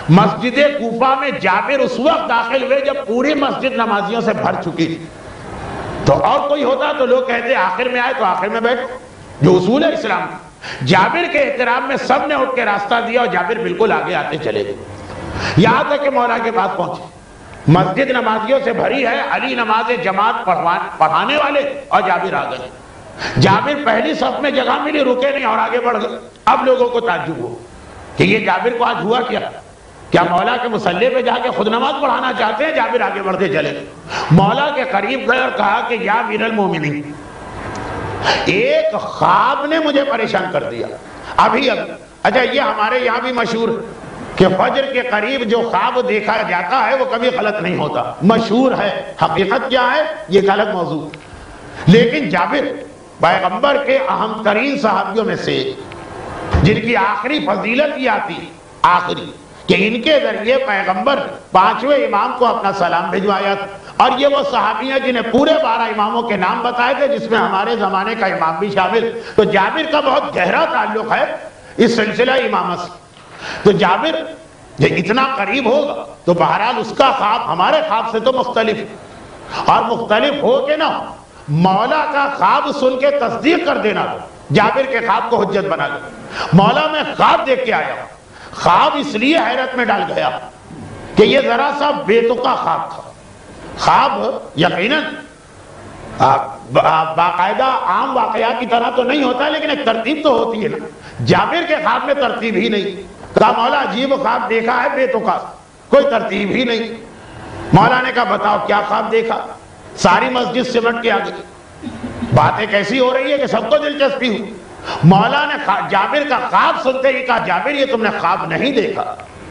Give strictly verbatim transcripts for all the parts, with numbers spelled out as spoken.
مسجد کوفہ میں جابر اس وقت داخل ہوئے جب پوری مسجد نمازیوں سے بھر چکی تھی. تو اور کوئی ہوتا تو لوگ کہتے آخر میں آئے تو آخر میں بیٹھو، جو اصول ہے اسلام کا. جابر کے احترام میں سب نے اٹھ کے راستہ دیا اور جابر بالکل آگے آتے چلے گئے. یہاں تک کہ مولا کے پاس پہنچے. مسجد نمازیوں سے بھری ہے، علی نماز جماعت پڑھانے والے اور جابر آ گئے. جابر پہلی صف میں جگہ ملی، رکے نہیں اور آگے بڑھ گئے. اب لوگوں کو تعجب ہو کہ یہ جابر کو آج ہوا کیا؟ کیا مولا کے مصلی پہ جا کے خود نماز پڑھانا چاہتے ہیں؟ جابر آگے بڑھتے چلے. مولا کے قریب گئے اور کہا کہ یا امیر المومنین، ایک خواب نے مجھے پریشان کر دیا ابھی ابھی. اچھا یہ ہمارے یہاں بھی مشہور کہ فجر کے قریب جو خواب دیکھا جاتا ہے وہ کبھی غلط نہیں ہوتا، مشہور ہے. حقیقت کیا ہے یہ ایک الگ موضوع. لیکن جابر پیغمبر کے اہم ترین صحابیوں میں سے جن کی آخری فضیلت یہ آتی آخری کہ ان کے ذریعے پیغمبر پانچویں امام کو اپنا سلام بھجوایا تھا. اور یہ وہ صحابی ہیں جنہیں پورے بارہ اماموں کے نام بتائے تھے، جس میں ہمارے زمانے کا امام بھی شامل. تو جابر کا بہت گہرا تعلق ہے اس سلسلہ امامت سے. تو جابر یہ اتنا قریب ہوگا تو بہرحال اس کا خواب ہمارے خواب سے تو مختلف ہے. اور مختلف ہو کے نہ مولا کا خواب سن کے تصدیق کر دینا جابر کے خواب کو حجت بنا دے. مولا میں خواب دیکھ کے آیا. خواب اس لیے حیرت میں ڈال گیا کہ یہ ذرا سا بے تکا خواب تھا. خواب یقیناً باقاعدہ عام واقعات کی طرح تو نہیں ہوتا، لیکن ایک ترتیب تو ہوتی ہے نا. جابر کے خواب میں ترتیب ہی نہیں. کہا مولا عجیب خواب دیکھا ہے بے تکا، کوئی ترتیب ہی نہیں. مولا نے کہا بتاؤ کیا خواب دیکھا؟ ساری مسجد سمٹ کے آ گئی. باتیں کیسی ہو رہی ہے کہ سب کو دلچسپی ہو. مولا نے جابر کا خواب سنتے ہی کہا جابر یہ تم نے خواب نہیں دیکھا.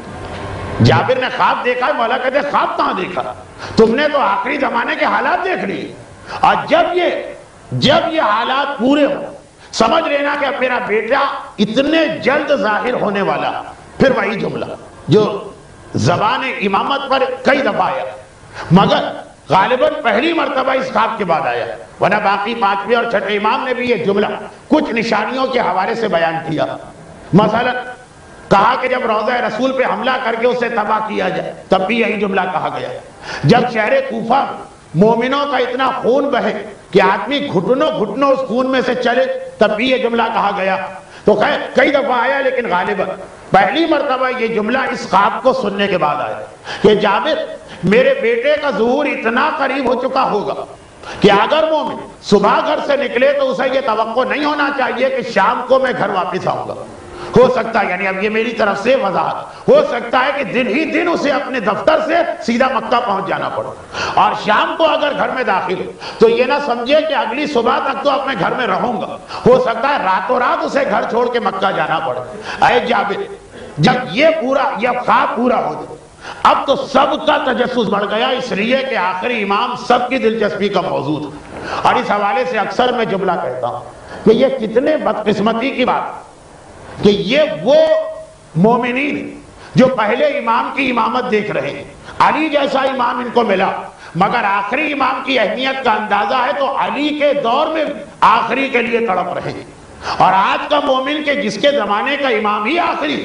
جابر نے خواب دیکھا. مولا کہتے خواب کہاں دیکھا؟ تم نے تو آخری زمانے کے حالات دیکھ لیے. اور جب یہ جب یہ حالات پورے ہو سمجھ لینا کہ میرا بیٹا اتنے جلد ظاہر ہونے والا. پھر وہی جملہ جو زبان امامت پر کئی دفعہ آیا مگر غالباً پہلی مرتبہ اس خواب کے بعد آیا، ورنہ باقی پانچویں اور چھٹے امام نے بھی یہ جملہ کچھ نشانیوں کے حوالے سے بیان کیا. مثلا کہا کہ جب روضہ رسول پہ حملہ کر کے اسے تباہ کیا جائے تب بھی یہی جملہ کہا گیا. جب شہر کوفہ مومنوں کا اتنا خون بہے کہ آدمی گھٹنوں گھٹنوں اس خون میں سے چلے تب بھی یہ جملہ کہا گیا. تو خیر کئی دفعہ آیا لیکن غالباً پہلی مرتبہ یہ جملہ اس خواب کو سننے کے بعد آیا کہ جابر میرے بیٹے کا ظہور اتنا قریب ہو چکا ہوگا کہ اگر مومن صبح گھر سے نکلے تو اسے یہ توقع نہیں ہونا چاہیے کہ شام کو میں گھر واپس آؤں گا. ہو سکتا ہے یعنی اب یہ میری طرف سے وضاحت ہو سکتا ہے کہ دن ہی دن اسے اپنے دفتر سے سیدھا مکہ پہنچ جانا پڑے اور شام کو اگر گھر میں داخل ہو تو یہ نہ سمجھے کہ اگلی صبح تک تو اپنے گھر میں رہوں گا. ہو سکتا ہے راتوں رات اسے گھر چھوڑ کے مکہ جانا پڑے. اے جابر جب یہ پورا یہ خواب پورا ہو جائے اب تو سب کا تجسس بڑھ گیا، اس لیے کہ آخری امام سب کی دلچسپی کا موضوع تھا. اور اس حوالے سے اکثر میں جملہ کہتا ہوں کہ یہ کتنے بدقسمتی کی بات کہ یہ وہ مومنین جو پہلے امام کی امامت دیکھ رہے ہیں. علی جیسا امام ان کو ملا مگر آخری امام کی اہمیت کا اندازہ ہے تو علی کے دور میں آخری کے لیے تڑپ رہے ہیں. اور آج کا مومن کہ جس کے زمانے کا امام ہی آخری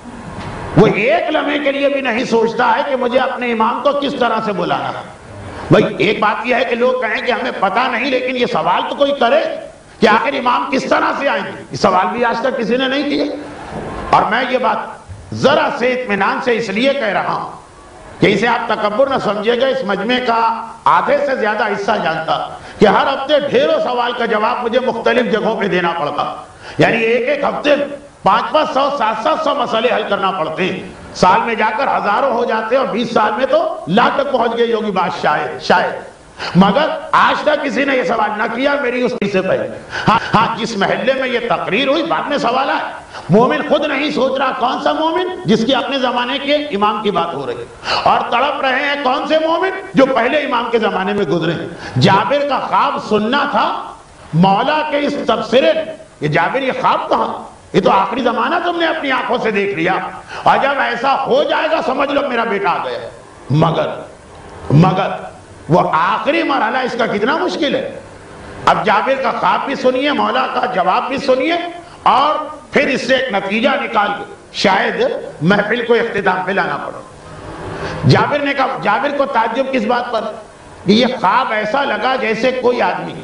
وہ ایک لمحے کے لیے بھی نہیں سوچتا ہے کہ مجھے اپنے امام کو کس طرح سے بلانا. بھائی ایک بات یہ ہے کہ لوگ کہیں کہ ہمیں پتہ نہیں، لیکن یہ سوال تو کوئی کرے کہ آخر امام کس طرح سے آئیں گے. یہ سوال بھی آج تک کسی نے نہیں کیا. اور میں یہ بات ذرا سے اطمینان سے اس لیے کہہ رہا ہوں کہ اسے آپ تکبر نہ سمجھے گا. اس مجمع کا آدھے سے زیادہ حصہ جانتا کہ ہر ہفتے ڈھیروں سوال کا جواب مجھے مختلف جگہوں پہ دینا پڑتا. یعنی ایک ایک ہفتے پانچ پانچ سو سات سات سو مسئلے حل کرنا پڑتے ہیں. سال میں جا کر ہزاروں ہو جاتے ہیں اور بیس سال میں تو لاکھ تک پہنچ گئی ہوگی بات شاید شاید مگر آج تک کسی نے یہ سوال نہ کیا میری اس سے پہلے. ہاں ہاں جس محلے میں یہ تقریر ہوئی بعد میں سوال آیا. مومن خود نہیں سوچ رہا کون سا مومن جس کی اپنے زمانے کے امام کی بات ہو رہی ہے اور تڑپ رہے ہیں کون سے مومن جو پہلے امام کے زمانے میں گزرے ہیں. جابر کا خواب سننا تھا مولا کے اس تبصرے. یہ جابر یہ خواب کہاں؟ یہ تو آخری زمانہ تم نے اپنی آنکھوں سے دیکھ لیا اور جب ایسا ہو جائے گا سمجھ لو میرا بیٹا آ گیا. مگر مگر وہ آخری مرحلہ اس کا کتنا مشکل ہے. اب جابر کا خواب بھی سنیے، مولا کا جواب بھی سنیے اور پھر اس سے ایک نتیجہ نکال کے شاید محفل کو اختتام پہ لانا پڑے۔ جابر نے کہا، جابر کو تعجب کس بات پر کہ یہ خواب ایسا لگا جیسے کوئی آدمی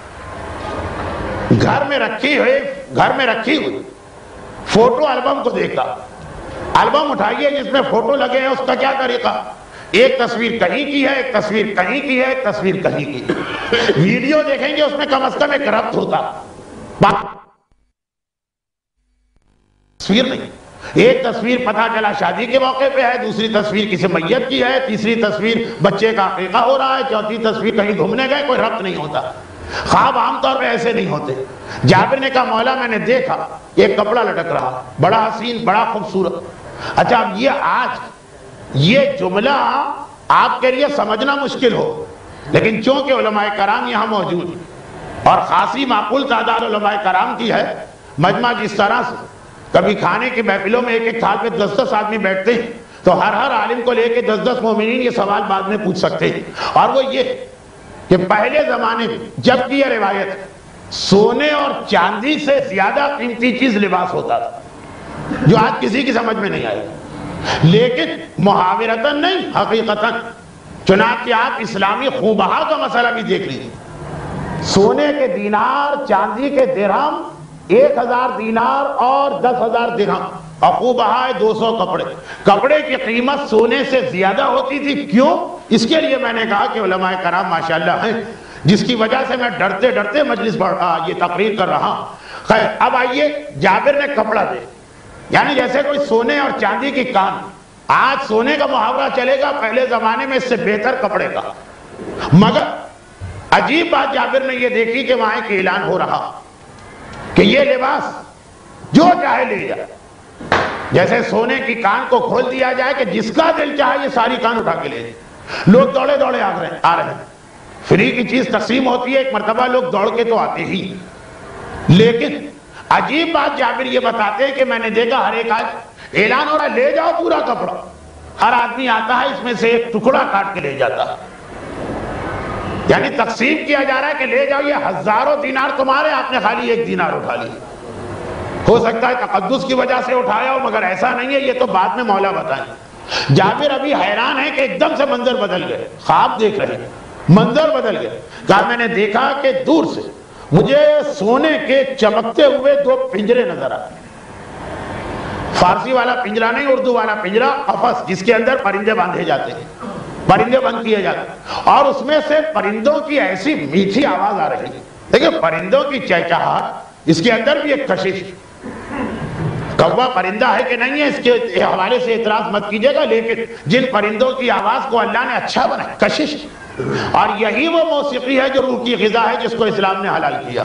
گھر میں رکھی ہوئی گھر میں رکھی ہوئی فوٹو البم کو دیکھا۔ البم اٹھائیے جس میں فوٹو لگے ہیں، اس کا کیا طریقہ؟ ایک تصویر کہیں کی ہے، ایک تصویر کہیں کی ہے، ایک تصویر کہیں کی ہے۔ ویڈیو دیکھیں گے اس میں کم از کم ایک ربط ہوتا، تصویر نہیں۔ ایک تصویر پتہ چلا شادی کے موقع پہ ہے، دوسری تصویر کسی میت کی ہے، تیسری تصویر بچے کا عقیقہ ہو رہا ہے، چوتھی تصویر کہیں گھومنے گئے، کوئی ربط نہیں ہوتا۔ خواب عام طور پہ ایسے نہیں ہوتے۔ جابر نے کہا مولا میں نے دیکھا ایک کپڑا لٹک رہا، بڑا حسین، بڑا خوبصورت۔ اچھا اب یہ آج یہ جملہ آپ کے لیے سمجھنا مشکل ہو، لیکن چونکہ علماء کرام یہاں موجود اور خاصی معقول تعداد علماء کرام کی ہے، مجمع جس طرح سے کبھی کھانے کی محفلوں میں ایک ایک تھال پہ دس دس آدمی بیٹھتے ہیں تو ہر ہر عالم کو لے کے دس دس مومنین یہ سوال بعد میں پوچھ سکتے ہیں، اور وہ یہ کہ پہلے زمانے میں جب کی یہ روایت سونے اور چاندی سے زیادہ قیمتی چیز لباس ہوتا تھا، جو آج کسی کی سمجھ میں نہیں آئی، لیکن محاورتاً نہیں حقیقتاً۔ چنانچہ آپ اسلامی خوبہا کا مسئلہ بھی دیکھ لیجیے، سونے کے دینار، چاندی کے درہم، ایک ہزار دینار اور دس ہزار درہم، اور خوبہا دو سو کپڑے۔ کپڑے کی قیمت سونے سے زیادہ ہوتی تھی، کیوں؟ اس کے لیے میں نے کہا کہ علماء کرام ماشاءاللہ ہیں، جس کی وجہ سے میں ڈرتے ڈرتے مجلس پڑھ رہا یہ تقریر کر رہا ہوں۔ خیر اب آئیے، جابر نے کپڑا دے، یعنی جیسے کوئی سونے اور چاندی کی کان۔ آج سونے کا محاورہ چلے گا، پہلے زمانے میں اس سے بہتر کپڑے کا۔ مگر عجیب بات جابر نے یہ دیکھی کہ وہاں ایک اعلان ہو رہا کہ یہ لباس جو چاہے لے جائے، جیسے سونے کی کان کو کھول دیا جائے کہ جس کا دل چاہے یہ ساری کان اٹھا کے لے جائے۔ لوگ دوڑے دوڑے آ رہے آ رہے ہیں، فری کی چیز تقسیم ہوتی ہے، ایک مرتبہ لوگ دوڑ کے تو آتے ہی، لیکن عجیب بات جابر یہ بتاتے ہیں کہ میں نے دیکھا ہر ایک آج اعلان ہو رہا ہے لے جاؤ پورا کپڑا، ہر آدمی آتا ہے اس میں سے ایک ٹکڑا کاٹ کے لے جاتا ہے، یعنی تقسیم کیا جا رہا ہے کہ لے جاؤ، یہ ہزاروں دینار تمہارے، آپ نے خالی ایک دینار اٹھا لی۔ ہو سکتا ہے تقدس کی وجہ سے اٹھایا ہو، مگر ایسا نہیں ہے، یہ تو بعد میں مولا بتائیں۔ جابر ابھی حیران ہے کہ ایک دم سے منظر بدل گئے، خواب دیکھ رہے ہیں، منظر بدل گئے۔ کہا میں نے دیکھا کہ دور سے مجھے سونے کے چمکتے ہوئے دو پنجرے نظر آتے، فارسی والا پنجرا نہیں، اردو والا پنجرا، قفس جس کے اندر پرندے باندھے جاتے ہیں، پرندے بند کیے جاتے ہیں، اور اس میں سے پرندوں کی ایسی میٹھی آواز آ رہی ہے۔ دیکھیں پرندوں کی چہچہاہٹ، اس کے اندر بھی ایک کشش، کوا پرندہ ہے کہ نہیں ہے اس کے حوالے سے اعتراض مت کیجئے گا، لیکن جن پرندوں کی آواز کو اللہ نے اچھا بنایا، کشش، اور یہی وہ موسیقی ہے جو روح کی غذا ہے جس کو اسلام نے حلال کیا۔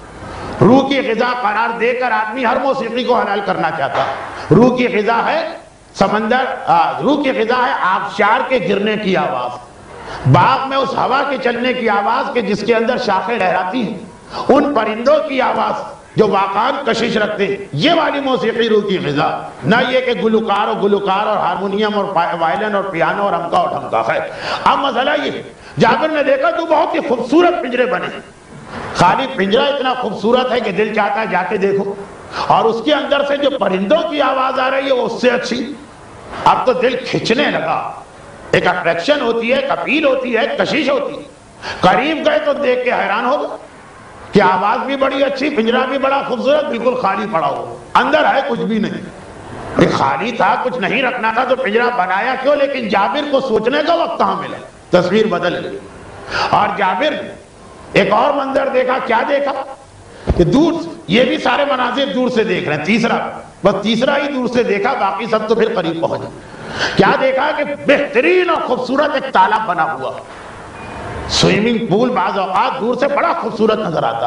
روح کی غذا قرار دے کر آدمی ہر موسیقی کو حلال کرنا چاہتا۔ روح کی غذا ہے سمندر، روح کی غذا ہے آبشار کے گرنے کی آواز، باغ میں اس ہوا کے چلنے کی آواز کہ جس کے اندر شاخیں لہراتی ہیں، ان پرندوں کی آواز جو واقعاً کشش رکھتے ہیں، یہ والی موسیقی روح کی غذا، نہ یہ کہ گلوکار اور گلوکار اور ہارمونیم اور وائلن اور پیانو اور امکا اور ڈھمکا ہے۔ اب مسئلہ یہ ہے، جابر نے دیکھا تو بہت ہی خوبصورت پنجرے بنے، خالی پنجرا اتنا خوبصورت ہے کہ دل چاہتا ہے جا کے دیکھو، اور اس کے اندر سے جو پرندوں کی آواز آ رہی ہے وہ اس سے اچھی۔ اب تو دل کھچنے لگا، ایک اٹریکشن ہوتی ہے، ایک اپیل ہوتی ہے، ایک کشش ہوتی ہے۔ قریب گئے تو دیکھ کے حیران ہو گئے کہ آواز بھی بڑی اچھی، پنجرا بھی بڑا خوبصورت، بالکل خالی پڑا ہو، اندر ہے کچھ بھی نہیں۔ خالی تھا، کچھ نہیں رکھنا تھا تو پنجرا بنایا کیوں؟ لیکن جابر کو سوچنے کا وقت کہاں ملا، تصویر بدل گئی۔ اور جابر ایک اور منظر دیکھا، کیا دیکھا کہ دور سے، یہ بھی سارے مناظر دور سے دیکھ رہے ہیں، تیسرا بس تیسرا ہی دور سے دیکھا، باقی سب تو پھر قریب پہنچے۔ کیا دیکھا کہ بہترین اور خوبصورت ایک تالاب بنا ہوا، سوئمنگ پول بعض اوقات دور سے بڑا خوبصورت نظر آتا،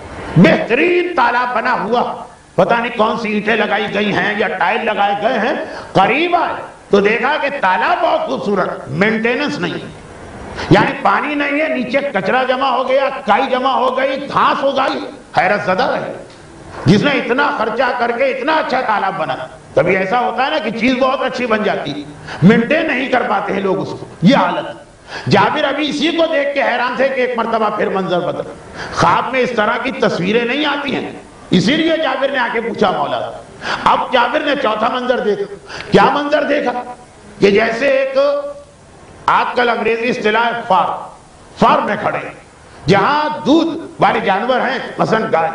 بہترین تالاب بنا ہوا، پتہ نہیں کون سی اینٹیں لگائی گئی ہیں یا ٹائل لگائے گئے ہیں۔ قریب آئے تو دیکھا کہ تالاب بہت خوبصورت، مینٹیننس نہیں، یعنی پانی نہیں ہے، نیچے کچرا جمع ہو گیا، کائی جمع ہو گئی، گھاس ہو گئی۔ حیرت زدہ رہے جس نے اتنا خرچہ کر کے اتنا اچھا تالاب بنا۔ کبھی ایسا ہوتا ہے نا کہ چیز بہت اچھی بن جاتی، مینٹین نہیں کر پاتے ہیں لوگ اس کو، یہ حالت۔ جابر ابھی اسی کو دیکھ کے حیران تھے کہ ایک مرتبہ پھر منظر بدل۔ خواب میں اس طرح کی تصویریں نہیں آتی ہیں، اسی لیے جابر نے آ کے پوچھا مولا اب جابر نے چوتھا منظر دیکھا. کیا منظر دیکھا کہ جیسے ایک آج کل انگریزی اصطلاح فارم فارم میں کھڑے ہیں جہاں دودھ والے جانور ہیں مثلا گائے,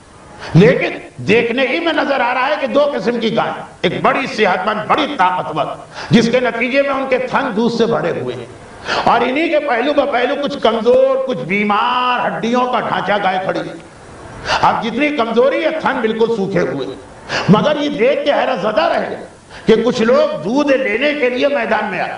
لیکن دیکھنے ہی میں نظر آ رہا ہے کہ دو قسم کی گائے, ایک بڑی صحت مند بڑی طاقتور جس کے نتیجے میں ان کے تھن دودھ سے بھرے ہوئے ہیں, اور انہی کے پہلو کا پہلو کچھ کمزور کچھ بیمار ہڈیوں کا ڈھانچہ گائے کھڑی ہے. اب جتنی کمزوری ہے تھن بالکل سوکھے ہوئے, مگر یہ دیکھ کے حیرت زدہ رہے کہ کچھ لوگ دودھ لینے کے لیے میدان میں آئے,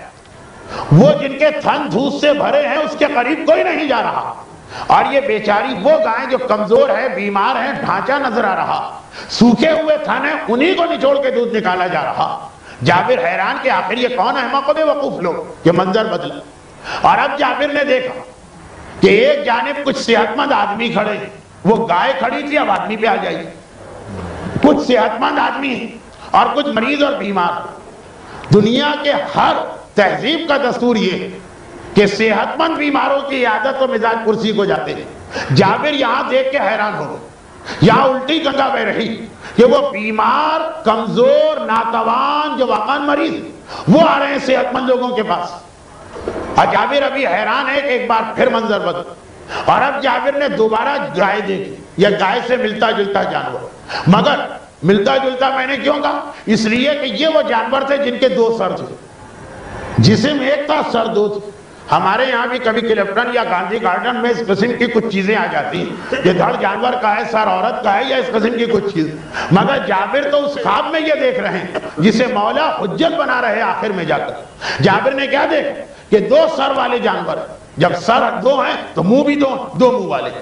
وہ جن کے تھن دودھ سے بھرے ہیں اس کے قریب کوئی نہیں جا رہا, اور یہ بیچاری وہ گائیں جو کمزور ہے بیمار ہیں ڈھانچہ نظر آ رہا, سوکھے ہوئے تھن ہیں انہی کو نچوڑ کے دودھ نکالا جا رہا. جابر حیران کہ آخر یہ کون احمق و بے وقوف لوگ, یہ منظر بدلا. اور اب جابر نے دیکھا کہ ایک جانب کچھ صحت مند آدمی کھڑے ہیں, وہ گائے کھڑی تھی, اب آدمی پہ آ جائیے, کچھ صحت مند آدمی اور کچھ مریض اور بیمار. دنیا کے ہر تہذیب کا دستور یہ ہے کہ صحت مند بیماروں کی عادت و مزاج کرسی کو جاتے ہیں. جابر یہاں دیکھ کے حیران ہو, یہاں الٹی گنگا بہ رہی کہ وہ بیمار کمزور ناتوان جو واقعاً مریض وہ آ رہے ہیں صحت مند لوگوں کے پاس. اور جابر ابھی حیران ہے کہ ایک بار پھر منظر بدل, اور اب جابر نے دوبارہ گائے دیکھی, یا گائے سے ملتا جلتا جانور, مگر ملتا جلتا میں نے کیوں کہا, اس لیے کہ یہ وہ جانور تھے جن کے دو سر تھے, جسم ایک تھا سر دو تھے. ہمارے یہاں بھی کبھی کلفٹن یا گاندھی گارڈن میں اس قسم کی کچھ چیزیں آ جاتی ہیں کہ دھڑ جانور کا ہے سر عورت کا ہے یا اس قسم کی کچھ چیز, مگر جابر تو اس خواب میں یہ دیکھ رہے ہیں جسے مولا حجت بنا رہے آخر میں جا کر. جابر نے کیا دیکھا کہ دو سر والے جانور, جب سر دو ہیں تو منہ بھی دو دو منہ والے.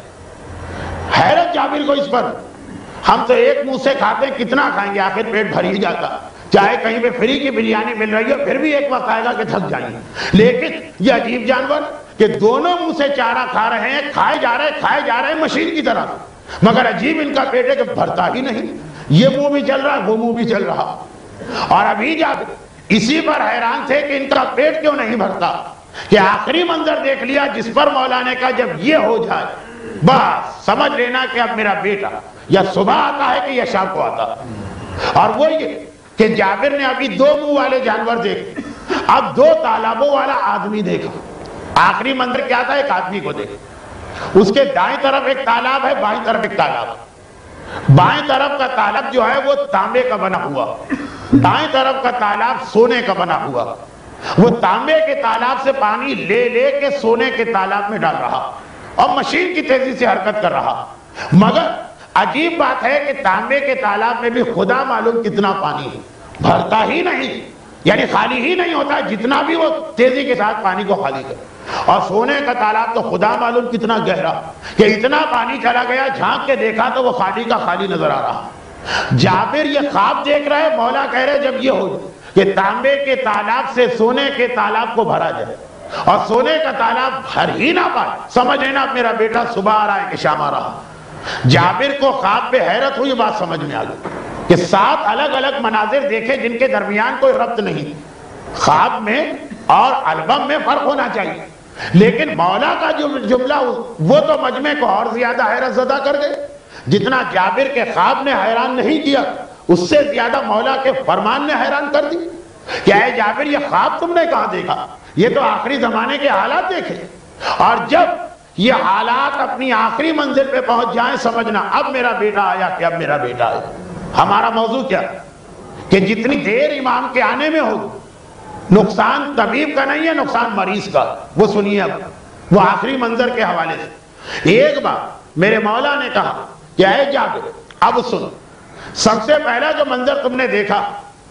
حیرت جابر کو اس پر, ہم تو ایک منہ سے کھاتے ہیں کتنا کھائیں گے, آخر پیٹ بھر ہی جاتا, چاہے کہیں پہ فری کی بریانی مل رہی ہو پھر بھی ایک وقت آئے گا کہ تھک جائیں گے. لیکن یہ عجیب جانور کہ دونوں منہ سے چارہ کھا رہے ہیں, کھائے جا رہے ہیں کھائے جا رہے ہیں مشین کی طرح, مگر عجیب ان کا پیٹ ہے کہ بھرتا ہی نہیں, یہ منہ بھی چل رہا وہ منہ بھی چل رہا. اور ابھی جابر اسی پر حیران تھے کہ ان کا پیٹ کیوں نہیں بھرتا, کہ آخری منظر دیکھ لیا جس پر مولا نے کہا جب یہ ہو جائے بس سمجھ لینا کہ اب میرا بیٹا یا صبح آتا ہے کہ یا شام کو آتا. اور وہ یہ کہ جابر نے ابھی دو منہ والے جانور دیکھے, اب دو تالابوں والا آدمی دیکھا. آخری منظر کیا تھا, ایک آدمی کو دیکھا, اس کے دائیں طرف ایک تالاب ہے بائیں طرف ایک تالاب. بائیں طرف کا تالاب جو ہے وہ تانبے کا بنا ہوا, دائیں طرف کا تالاب سونے کا بنا ہوا. وہ تانبے کے تالاب سے پانی لے لے کے سونے کے تالاب میں ڈال رہا اور مشین کی تیزی سے حرکت کر رہا. مگر عجیب بات ہے کہ تانبے کے تالاب میں بھی خدا معلوم کتنا پانی ہے, بھرتا ہی نہیں, یعنی خالی ہی نہیں ہوتا, جتنا بھی وہ تیزی کے ساتھ پانی کو خالی کرے. اور سونے کا تالاب تو خدا معلوم کتنا گہرا کہ اتنا پانی چلا گیا, جھانک کے دیکھا تو وہ خالی کا خالی نظر آ رہا. جابر یہ خواب دیکھ رہے, مولا کہہ رہے جب یہ ہو کہ تانبے کے تالاب سے سونے کے تالاب کو بھرا جائے, اور سونے کا تالاب بھر ہی نہ پائے, سمجھ لینا میرا بیٹا صبح آ رہا ہے کہ شام آ رہا. جابر کو خواب پہ حیرت ہوئی, بات سمجھ میں آ گئی کہ سات الگ الگ مناظر دیکھے جن کے درمیان کوئی ربط نہیں. خواب میں اور البم میں فرق ہونا چاہیے, لیکن مولا کا جو جملہ وہ تو مجمع کو اور زیادہ حیرت زدہ کر گئے. جتنا جابر کے خواب نے حیران نہیں کیا, اس سے زیادہ مولا کے فرمان نے حیران کر دی. کیا ہے جابر یہ خواب تم نے کہاں دیکھا, یہ تو آخری زمانے کے حالات دیکھے, اور جب یہ حالات اپنی آخری منزل پہ پہنچ جائیں سمجھنا اب میرا بیٹا آیا کہ اب میرا بیٹا آیا. ہمارا موضوع کیا کہ جتنی دیر امام کے آنے میں ہوگی, نقصان طبیب کا نہیں ہے نقصان مریض کا, وہ سنیے اب وہ آخری منظر کے حوالے سے. ایک بار میرے مولا نے کہا کہ اے جابر اب سن, سب سے پہلا جو منظر تم نے دیکھا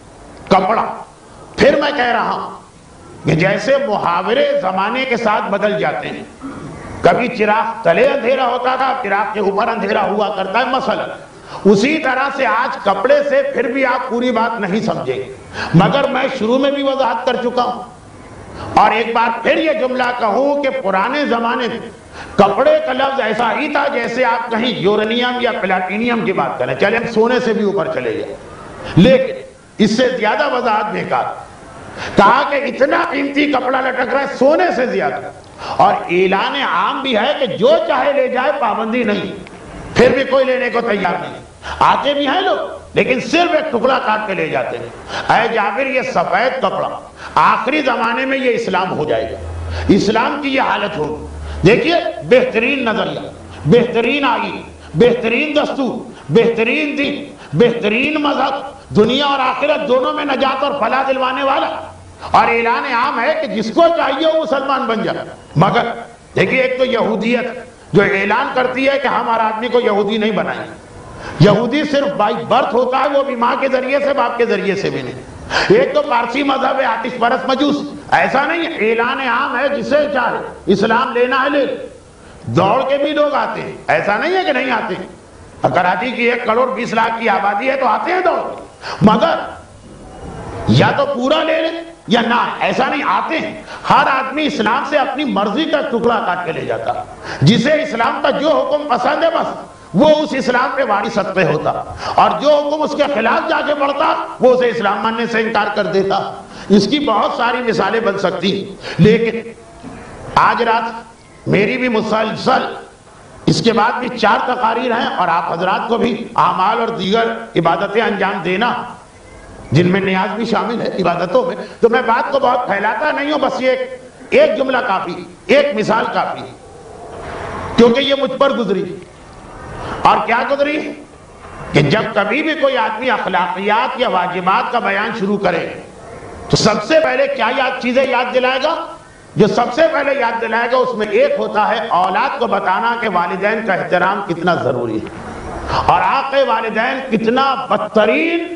کپڑا. پھر میں کہہ رہا ہوں کہ جیسے محاورے زمانے کے ساتھ بدل جاتے ہیں, کبھی چراغ تلے اندھیرا ہوتا تھا, چراغ کے اوپر اندھیرا ہوا کرتا ہے مثلا, اسی طرح سے آج کپڑے سے پھر بھی آپ پوری بات نہیں سمجھے, مگر میں شروع میں بھی وضاحت کر چکا ہوں. اور ایک بار پھر یہ جملہ کہوں کہ پرانے زمانے میں کپڑے کا لفظ ایسا ہی تھا جیسے آپ کہیں یورینیم یا پلاٹینیم کی بات کریں, چلیں سونے سے بھی اوپر چلے جائیں, لیکن اس سے زیادہ وضاحت بیکار. کہا کہ اتنا قیمتی کپڑا لٹک رہا ہے سونے سے زیادہ, اور اعلان عام بھی ہے کہ جو چاہے لے جائے, پابندی نہیں, پھر بھی کوئی لینے کو تیار نہیں. آتے بھی ہیں لوگ لیکن صرف ایک ٹکڑا کاٹ کے لے جاتے ہیں۔ اے جابر یہ سفید کپڑا آخری زمانے میں یہ اسلام ہو جائے گا، اسلام کی یہ حالت ہوگی۔ دیکھیے بہترین نظریہ، بہترین آئین، بہترین دستور، بہترین دین، بہترین مذہب، دنیا اور آخرت دونوں میں نجات اور فلاح دلوانے والا، اور اعلان عام ہے کہ جس کو چاہیے وہ مسلمان بن جائے۔ مگر دیکھیے ایک تو یہودیت جو اعلان کرتی ہے کہ ہم ہر آدمی کو یہودی نہیں بنائیں، یہودی صرف بائی برتھ ہوتا ہے، وہ بھی ماں کے ذریعے سے، باپ کے ذریعے سے بھی نہیں۔ ایک تو پارسی مذہب ہے آتش پرست مجوس، ایسا نہیں ہے، اعلان عام ہے جسے چاہے اسلام لینا ہے لے، دوڑ کے بھی لوگ آتے ہیں، ایسا نہیں ہے کہ نہیں آتے ہیں۔ کراچی کی ایک کروڑ بیس لاکھ کی آبادی ہے تو آتے ہیں دوڑ، مگر یا تو پورا لے لیں یا نہ، ایسا نہیں، آتے ہیں۔ ہر آدمی اسلام سے اپنی مرضی کا ٹکڑا کاٹ کے لے جاتا، جسے اسلام کا جو حکم پسند ہے بس وہ اس اسلام پہ وارث پہ ہوتا، اور جو حکم اس کے خلاف جا کے پڑتا وہ اسے اسلام ماننے سے انکار کر دیتا۔ اس کی بہت ساری مثالیں بن سکتی، لیکن آج رات میری بھی مسلسل اس کے بعد بھی چار تقاریر ہیں، اور آپ حضرات کو بھی اعمال اور دیگر عبادتیں انجام دینا جن میں نیاز بھی شامل ہے عبادتوں میں، تو میں بات کو بہت پھیلاتا نہیں ہوں، بس یہ ایک ایک جملہ کافی، ایک مثال کافی، کیونکہ یہ مجھ پر گزری۔ اور کیا گزری کہ جب کبھی بھی کوئی آدمی اخلاقیات یا واجبات کا بیان شروع کرے تو سب سے پہلے کیا یاد چیزیں یاد دلائے گا؟ جو سب سے پہلے یاد دلائے گا اس میں ایک ہوتا ہے اولاد کو بتانا کہ والدین کا احترام کتنا ضروری ہے، اور حق والدین کتنا بدترین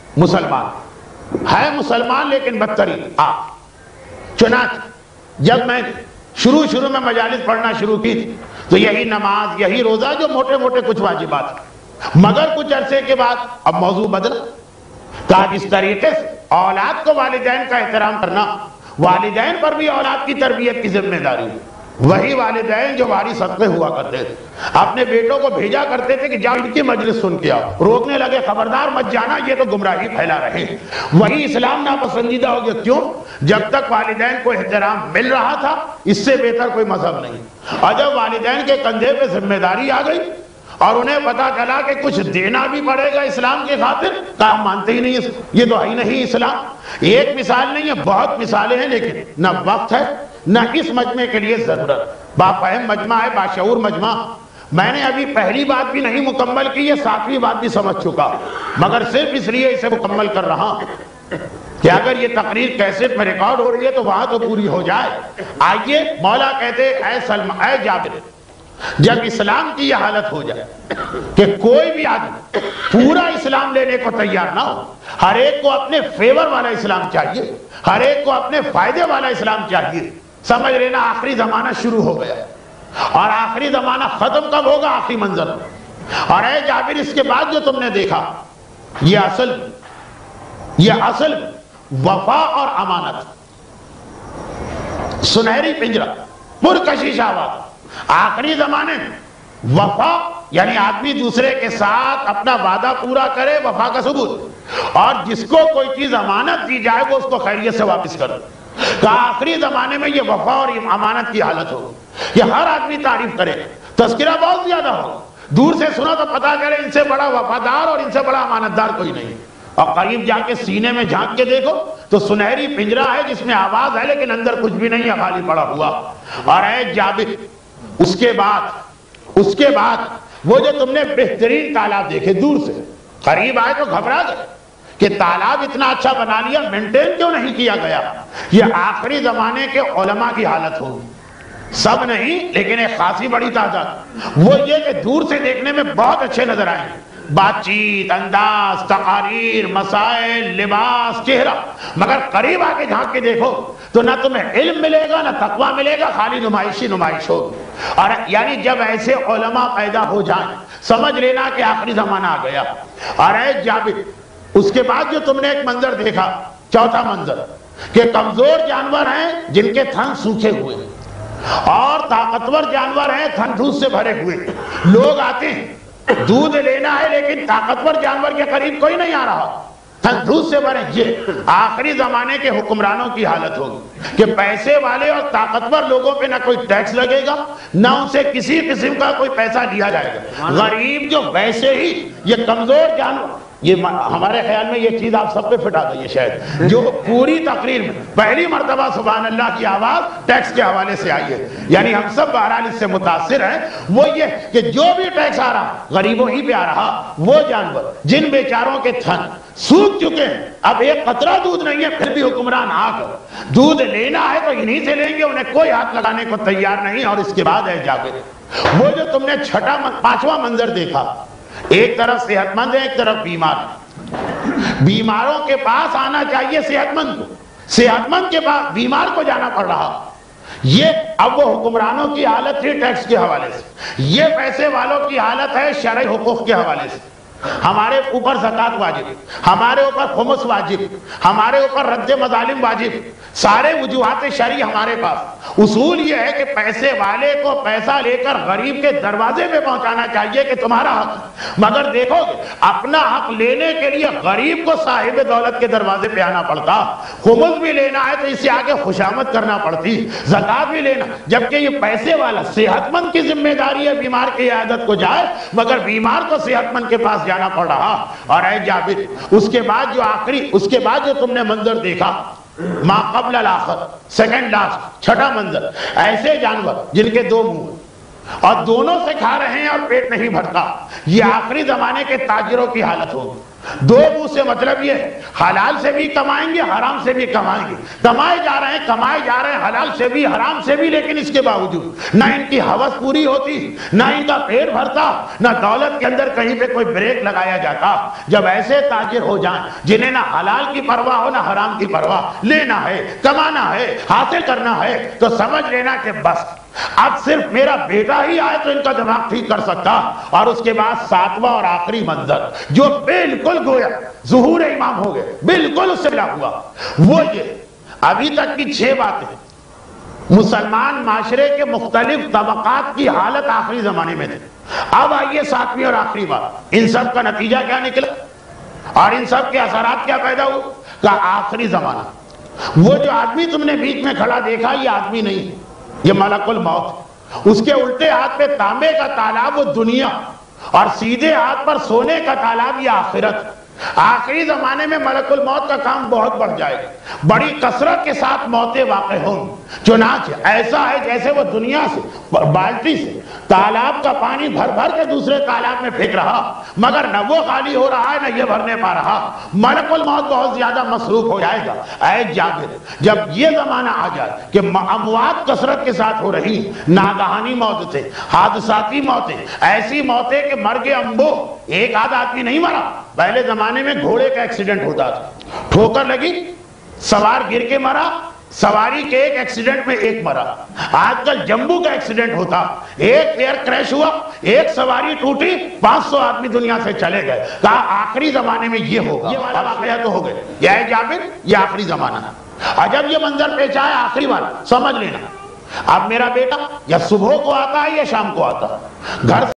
مسلمان ہے، مسلمان لیکن بدترین آپ۔ چنانچہ جب میں شروع شروع میں مجالس پڑھنا شروع کی تھی تو یہی نماز، یہی روزہ، جو موٹے موٹے کچھ واجبات، مگر کچھ عرصے کے بعد اب موضوع بدلا، کہا جس طریقے سے اولاد کو والدین کا احترام کرنا، والدین پر بھی اولاد کی تربیت کی ذمہ داری ہے۔ وہی والدین جو وارث حق میں ہوا کرتے تھے اپنے بیٹوں کو بھیجا کرتے تھے کہ جاؤ ان کی مجلس سن کے آؤ، روکنے لگے خبردار مت جانا، یہ تو گمراہی پھیلا رہے ہیں۔ وہی اسلام ناپسندیدہ ہو گیا، کیوں؟ جب تک والدین کو احترام مل رہا تھا اس سے بہتر کوئی مذہب نہیں، اور جب والدین کے کندھے پہ ذمہ داری آ گئی اور انہیں پتا چلا کہ کچھ دینا بھی پڑے گا اسلام کے خاطر، کہا ہم مانتے ہی نہیں، یہ تو ہے ہی نہیں اسلام۔ ایک مثال نہیں ہے، بہت مثالیں ہیں، لیکن نہ وقت ہے نہ اس مجمع کے لیے ضرورت۔ بافہم مجمع ہے، باشعور مجمع۔ میں نے ابھی پہلی بات بھی نہیں مکمل کی، یہ ساتویں بات بھی سمجھ چکا، مگر صرف اس لیے اسے مکمل کر رہا ہوں کہ اگر یہ تقریر کیسٹ میں ریکارڈ ہو رہی ہے تو وہاں تو پوری ہو جائے۔ آئیے، مولا کہتے اے سلم اے جابر، جب اسلام کی یہ حالت ہو جائے کہ کوئی بھی آدمی پورا اسلام لینے کو تیار نہ ہو، ہر ایک کو اپنے فیور والا اسلام چاہیے، ہر ایک کو اپنے فائدے والا اسلام چاہیے، سمجھ لینا آخری زمانہ شروع ہو گیا۔ اور آخری زمانہ ختم کب ہوگا؟ آخری منظر۔ اور اے جابر اس کے بعد جو تم نے دیکھا، یہ اصل یہ اصل وفا اور امانت، سنہری پنجرہ، پرکشش آواز، آخری زمانے میں وفا یعنی آدمی دوسرے کے ساتھ اپنا وعدہ پورا کرے، وفا کا ثبوت، اور جس کو کوئی چیز امانت دی جائے وہ اس کو خیریت سے واپس کر دے۔ کہ آخری زمانے میں یہ وفا اور امانت کی حالت ہو، یہ ہر آدمی تعریف کرے، تذکرہ بہت زیادہ ہو، دور سے سنا تو پتا کرے ان سے بڑا وفادار اور ان سے بڑا امانتدار کوئی نہیں، اور قریب جا کے سینے میں جھانک کے دیکھو تو سنہری پنجرہ ہے جس میں آواز ہے لیکن اندر کچھ بھی نہیں ہے، خالی پڑا ہوا۔ اور اے جابر اس کے بعد اس کے بعد وہ جو تم نے بہترین تالاب دیکھے دور سے، قریب آئے تو گھبرا گئے کہ تالاب اتنا اچھا بنا لیا، مینٹین کیوں نہیں کیا گیا؟ یہ آخری زمانے کے علماء کی حالت ہوگی، سب نہیں لیکن ایک خاصی بڑی تعداد، وہ یہ کہ دور سے دیکھنے میں بہت اچھے نظر آئیں، بات چیت، انداز، تقاریر، مسائل، لباس، چہرہ، مگر قریب آ کے جھانک کے دیکھو تو نہ تمہیں علم ملے گا نہ تقویٰ ملے گا، خالی نمائشی نمائش ہوگی۔ اور یعنی جب ایسے علماء پیدا ہو جائیں سمجھ لینا کہ آخری زمانہ آ گیا۔ اور اے جابر اس کے بعد جو تم نے ایک منظر دیکھا، چوتھا منظر، کہ کمزور جانور ہیں جن کے تھن سوکھے ہوئے اور طاقتور جانور ہیں تھن دودھ سے بھرے ہوئے، لوگ آتے ہیں دودھ لینا ہے لیکن طاقتور جانور کے قریب کوئی نہیں آ رہا، تھن دودھ سے بھرے۔ یہ آخری زمانے کے حکمرانوں کی حالت ہوگی کہ پیسے والے اور طاقتور لوگوں پہ نہ کوئی ٹیکس لگے گا نہ ان سے کسی قسم کا کوئی پیسہ لیا جائے گا، غریب جو ویسے ہی یہ کمزور جانور یہ ہمارے خیال میں یہ چیز آپ سب پہ فٹ آ گئی ہے شاید، جو پوری تقریر میں پہلی مرتبہ سبحان اللہ کی آواز ٹیکس کے حوالے سے آئی ہے، یعنی ہم سب بہرحال اس سے متاثر ہیں، وہ یہ کہ جو بھی ٹیکس آ رہا غریبوں ہی پہ آ رہا، وہ جانور جن بیچاروں کے تھن سوکھ چکے ہیں، اب ایک قطرہ دودھ نہیں ہے، پھر بھی حکمران آ کر دودھ لینا ہے تو انہی سے لیں گے، انہیں کوئی ہاتھ لگانے کو تیار نہیں۔ اور اس کے بعد ہے جابر، وہ جو تم نے چھٹا پانچواں منظر دیکھا، ایک طرف صحت مند ہے، ایک طرف بیمار ہے، بیماروں کے پاس آنا چاہیے صحت مند کو، صحت مند کے پاس بیمار کو جانا پڑ رہا۔ یہ اب وہ حکمرانوں کی حالت تھی ٹیکس کے حوالے سے، یہ پیسے والوں کی حالت ہے شرعی حقوق کے حوالے سے۔ ہمارے اوپر زکوٰۃ واجب، ہمارے اوپر خمس واجب، ہمارے اوپر رد مظالم واجب، سارے وجوہات شرعی ہمارے پاس۔ اصول یہ ہے کہ پیسے والے کو پیسہ لے کر غریب کے دروازے پہ پہنچانا چاہیے کہ تمہارا حق، مگر دیکھو گے اپنا حق لینے کے لیے غریب کو صاحب دولت کے دروازے پہ آنا پڑتا، خمس بھی لینا ہے تو اس سے آگے خوشامد کرنا پڑتی، زکوٰۃ بھی لینا، جبکہ یہ پیسے والا صحت مند کی ذمہ داری ہے بیمار کی عیادت کو جائے، مگر بیمار کو صحت مند کے پاس جانا پڑ رہا۔ اور اے جابر، اس کے بعد جو آخری اس کے بعد جو تم نے منظر دیکھا، ما قبل الاخر، سیکنڈ لاسٹ، چھٹا منظر، ایسے جانور جن کے دو منہ اور دونوں سے کھا رہے ہیں اور پیٹ نہیں بھرتا، یہ آخری زمانے کے تاجروں کی حالت ہوگی۔ دو منہ سے مطلب یہ حلال سے بھی کمائیں گے، حرام سے بھی کمائیں گے، کمائے جا رہے ہیں کمائے جا رہے ہیں حلال سے بھی حرام سے بھی، لیکن اس کے باوجود نہ ان کی ہوس پوری ہوتی، نہ ان کا پیٹ بھرتا، نہ دولت کے اندر کہیں پہ کوئی بریک لگایا جاتا۔ جب ایسے تاجر ہو جائیں جنہیں نہ حلال کی پرواہ ہو نہ حرام کی پرواہ، لینا ہے، کمانا ہے، حاصل کرنا ہے، تو سمجھ لینا کہ بس اب صرف میرا بیٹا ہی آئے تو ان کا دماغ ٹھیک کر سکتا۔ اور اس کے بعد ساتواں اور آخری منظر جو بالکل گویا ظہور امام ہو گئے، بالکل اس سے ملا ہوا، وہ یہ ابھی تک کی چھ باتیں مسلمان معاشرے کے مختلف طبقات کی حالت آخری زمانے میں تھے۔ اب آئیے ساتویں اور آخری بات، ان سب کا نتیجہ کیا نکلا اور ان سب کے اثرات کیا پیدا ہوئے؟ کہ آخری زمانہ وہ جو آدمی تم نے بیچ میں کھڑا دیکھا، یہ آدمی نہیں، یہ ملک الموت، اس کے الٹے ہاتھ پہ تانبے کا تالاب وہ دنیا، اور سیدھے ہاتھ پر سونے کا تالاب یہ آخرت۔ آخری زمانے میں ملک الموت کا کام بہت بڑھ جائے گا، بڑی کثرت کے ساتھ موتیں واقع ہوں، چنانچہ ایسا ہے جیسے وہ دنیا سے بالٹی سے تالاب کا پانی بھر بھر کے دوسرے تالاب میں پھینک رہا، مگر نہ وہ خالی ہو رہا ہے نہ یہ بھرنے پا رہا، ملک الموت بہت زیادہ مصروف ہو جائے گا۔ اے جابر، جب یہ زمانہ آ جائے کہ اموات کثرت کے ساتھ ہو رہی، ناگہانی موتیں، حادثاتی موتیں، ایسی موتیں کہ مرگ امبو، ایک آدھ آدمی نہیں مرا، پہلے زمانے میں گھوڑے کا ایکسیڈنٹ ہوتا تھا، ٹھوکر لگی، سوار گر کے مرا، سواری کے ایک ایکسیڈنٹ میں ایک مرا۔ آج کل جمبو کا ایکسیڈنٹ ہوتا، ایک ایئر کریش ہوا، ایک سواری ٹوٹی، پانچ سو آدمی دنیا سے چلے گئے۔ کہا آخری زمانے میں یہ ہوگا، یہ والا واقعہ تو ہو گئے۔ یہ ہے جابر، یہ آخری زمانہ، اور جب یہ منظر پیش آئے آخری والا، سمجھ لینا اب میرا بیٹا یا صبح کو آتا ہے یا شام کو آتا ہے، گھر